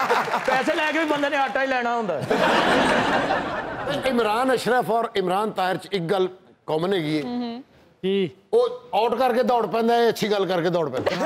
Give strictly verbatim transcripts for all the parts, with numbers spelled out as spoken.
पैसे लैके भी बंदे ने आटा ही लेना होंदा। इमरान अशरफ और इमरान ताहिर च एक गल कॉमन हैगी जी वो आउट करके दौड़ पैंदा है, अच्छी गल करके दौड़ पैंदा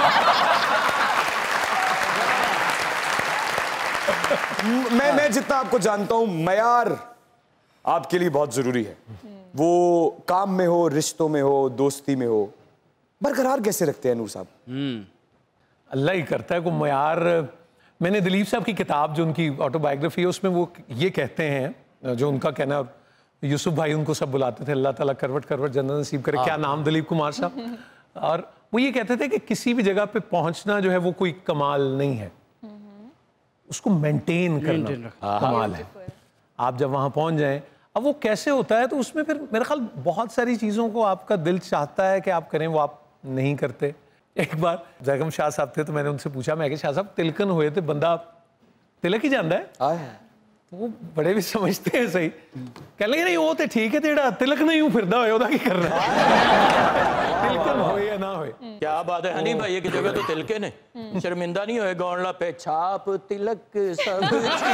मैं मैं जितना आपको जानता हूं, मयार आपके लिए बहुत जरूरी है। वो काम में हो, रिश्तों में हो, दोस्ती में हो, बरकरार कैसे रखते हैं नूर साहब? अल्लाह ही करता है को मयार। मैंने दिलीप साहब की किताब जो उनकी ऑटोबायोग्राफी है उसमें वो ये कहते हैं, जो उनका कहना, यूसुफ भाई उनको सब बुलाते थे, अल्लाह ताला करवट करवट जन्नत नसीब करे, क्या नाम दिलीप कुमार साहब। और वो ये कहते थे कि किसी भी जगह पे पहुंचना जो है वो कोई कमाल नहीं है, उसको मेंटेन करना कमाल है। आप जब वहां पहुंच जाएं, अब वो कैसे होता है तो उसमें फिर मेरे ख्याल बहुत सारी चीज़ों को आपका दिल चाहता है कि आप करें, वो आप नहीं करते। एक बार जैगम शाह साहब थे तो मैंने उनसे पूछा, मैं कि शाह साहब तिलकन हुए थे, बंदा तिलक ही जाता है? तो वो बड़े भी समझते हैं सही, कह लगे नहीं वो तो ठीक है, तेरा तिलक नहीं हूँ फिरदा होए, ओदा की करना तिलकन होए या ना होए। क्या बात है हनी भाई की जगह तो तिलके ने शर्मिंदा नहीं होए, गौन ला पे छाप तिलक सब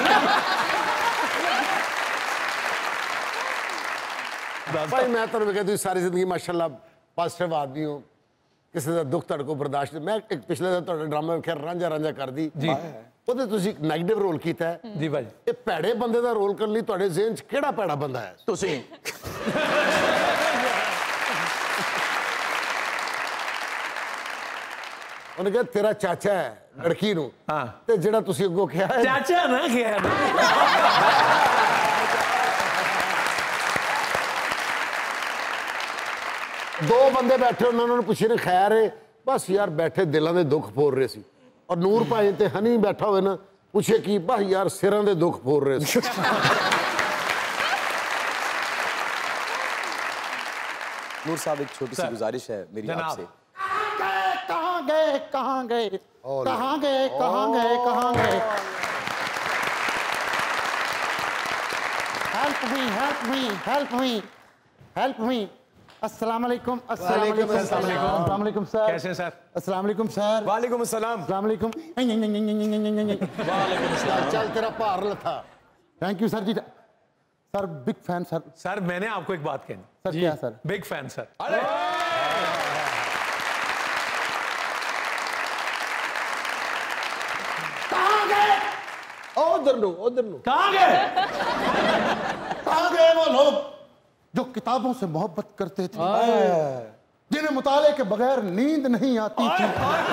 भाई मैं तो कहती सारी जिंदगी माशाल्लाह पॉजिटिव आदमी हूँ, किसी का दुख तुहाडे को बर्दाश्त। मैं एक पिछले दिन तुहाडे ड्रामे खैर रांझा रांझा कर दी जी, ਉਹਦੇ ਤੁਸੀਂ ਨੈਗੇਟਿव ਰੋਲ ਕੀਤਾ ਹੈ जी भाई। ਇਹ ਭੈੜੇ ਬੰਦੇ ਦਾ ਰੋਲ ਕਰਨ ਲਈ ਤੁਹਾਡੇ ਜ਼ਿਹਨ 'ਚ ਕਿਹੜਾ ਭੈੜਾ ਬੰਦਾ ਹੈ? ਤੁਸੀਂ ਉਹਨੇ ਕਿਹਾ ਤੇਰਾ ਚਾਚਾ ਹੈ ਲੜਕੀ ਨੂੰ, ਹਾਂ, ਤੇ ਜਿਹੜਾ ਤੁਸੀਂ ਅੱਗੋਂ ਕਿਹਾ ਹੈ ਚਾਚਾ ਨਾ ਕਿਹਾ ਨਾ। ਦੋ ਬੰਦੇ ਬੈਠੇ ਉਹਨਾਂ ਨੂੰ ਪੁੱਛੇ ਨੇ ਖੈਰ ਹੈ, ਬਸ ਯਾਰ ਬੈਠੇ ਦਿਲਾਂ ਦੇ ਦੁੱਖ ਫੋੜ ਰਹੇ ਸੀ। और नूर भाई ते हनी बैठा हुए ना पूछे कि बस यार सिरों दे दुख फोड़ रहे थे। नूर साहब एक छोटी सी गुजारिश है मेरी आपसे। कहाँ गए कहाँ गए कहाँ गए कहाँ गए कहाँ गए help me help me help me help me. अस्सलाम वालेकुम। अस्सलाम वालेकुम सर। कैसे सर? अस्सलाम वालेकुम सर। वालेकुम अस्सलाम। अस्सलाम वालेकुम। चल तेरा भार लथा। Thank you sir ji. Sir big fan sir. Sir मैंने आपको एक बात कहनी। सर क्या सर? Big fan sir. कहाँ गए? उधर लो उधर लो। कहाँ गए? कहाँ गए वो लोग जो किताबों से मोहब्बत करते थे, जिन्हें मुताले के बगैर नींद नहीं आती थी,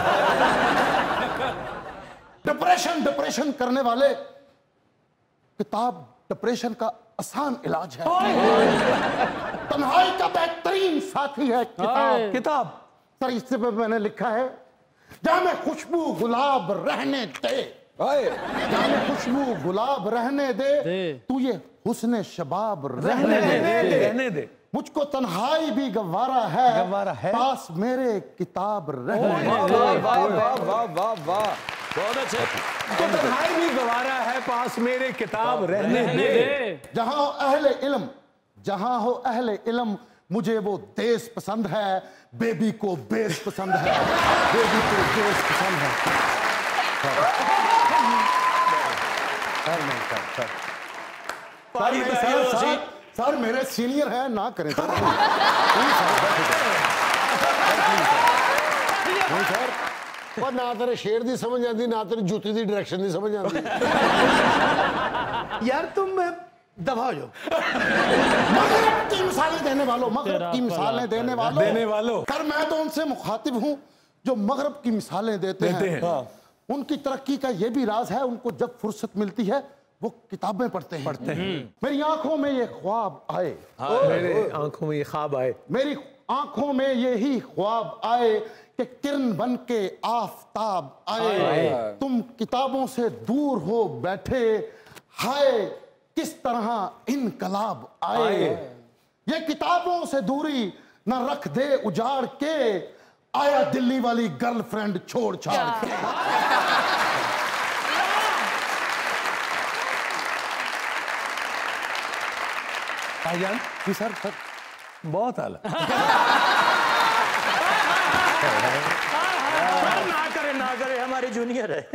डिप्रेशन डिप्रेशन करने वाले। किताब डिप्रेशन का आसान इलाज है, तन्हाई का बेहतरीन साथी है किताब। किताब सर इससे पे मैंने लिखा है, जहां में खुशबू गुलाब रहने दे, जहां में खुशबू गुलाब रहने दे, तू ये हुस्न शबाब रहने दे, रहने दे। मुझको तन्हाई भी गवारा है, गवारा है, पास मेरे किताब रहने दे। वाह वाह वाह वाह वाह, बहुत अच्छे। तो तन्हाई भी गवारा है, पास मेरे किताब रहने दे। जहां अहले इल्म जहां हो अहले इल्म, मुझे वो देश पसंद है, बेबी को बेस पसंद है, बेबी को बेस पसंद है। सर नहीं sir sir sir, sir, sir, sir मेरे सीनियर हैं, ना करें सर। नहीं सर, पर ना तेरे शेर दी समझ आती, ना तेरी जूती दी डायरेक्शन दी समझ आती। यार तुम दबा हो जाओ। मगरब की मिसालें देने वालों, मगरब की मिसालें देने वालों देने वालों सर मैं तो उनसे मुखातिब हूँ जो मगरब की मिसालें देते, देते हैं, हैं। उनकी तरक्की का ये भी राज है, उनको जब फुर्सत मिलती है वो किताबें पढ़ते हैं पढ़ते हैं मेरी आंखों में ये ख्वाब आए, मेरे आंखों में ये ख्वाब आए, मेरी आंखों में यही ख्वाब आए कि किरण बन के आफताब आए, आए। तुम किताबों से दूर हो बैठे, हाय किस तरह इनकलाब आए, आए। ये किताबों से दूरी न रख दे उजाड़ के, आया दिल्ली वाली गर्लफ्रेंड छोड़ छाड़ के। भाईजान जी सर, सर बहुत आला। ना करे ना करे हमारे हमारे जूनियर है।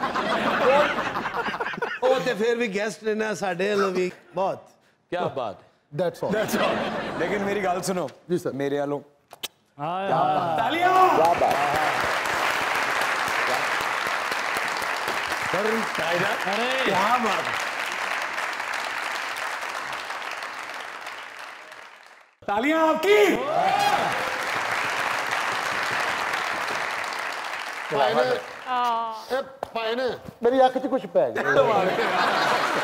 ਉਹ ਤੇ ਫਿਰ ਵੀ ਗੈਸਟ ਨੇ ਨਾ ਸਾਡੇ ਵੱਲੋਂ ਵੀ ਬਹੁਤ क्या बात है। That's all. लेकिन मेरी गाल सुनो जी सर। मेरे वालों तालियां। क्या बात है। तालियां आपकी। पाए ने ए पाए ने मेरी अख च कुछ पै गया।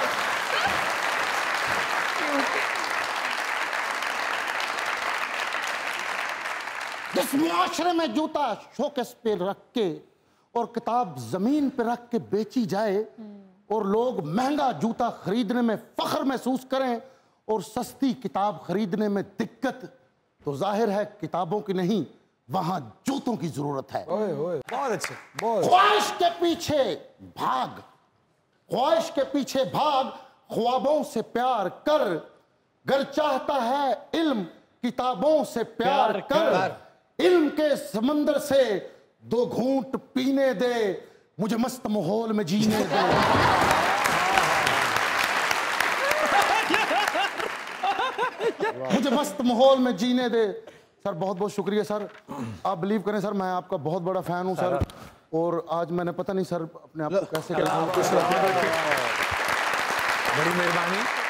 जिस मुआशरे में जूता शोकेस पे रख के और किताब जमीन पे रख के बेची जाए और लोग महंगा जूता खरीदने में फख्र महसूस करें और सस्ती किताब खरीदने में दिक्कत, तो जाहिर है किताबों की नहीं, वहां जूतों की जरूरत है। ओए ओए बहुत अच्छे बहुत ख्वाहिश के पीछे भाग, ख्वाहिश के पीछे भाग, ख्वाबों से प्यार कर, गर चाहता है इल्म किताबों से प्यार कर, इल्म के समंदर से दो घूंट पीने दे, मुझे मस्त माहौल में जीने दे। मुझे मस्त माहौल में जीने दे। सर बहुत बहुत शुक्रिया सर, आप बिलीव करें सर मैं आपका बहुत बड़ा फैन हूं सर, और आज मैंने पता नहीं सर अपने आप को कैसे बड़ी मेहरबानी।